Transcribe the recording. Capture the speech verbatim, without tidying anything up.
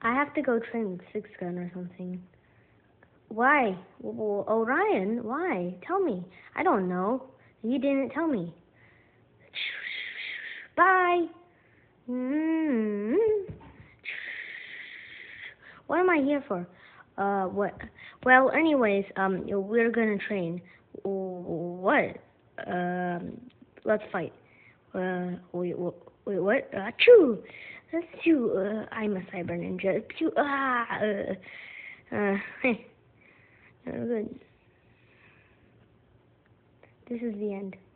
I have to go train with Sixgun or something. Why? Well, Orion, why? Tell me. I don't know. You didn't tell me. Bye. Mm-hmm. What am I here for? Uh, what? Well, anyways, um, we're gonna train. What? Um, let's fight. Uh, wait, wait, wait what? Uh, choo! Let's choo. Uh, I'm a cyber ninja. Choo! Ah! Uh, uh, hey. Uh, good. This is the end.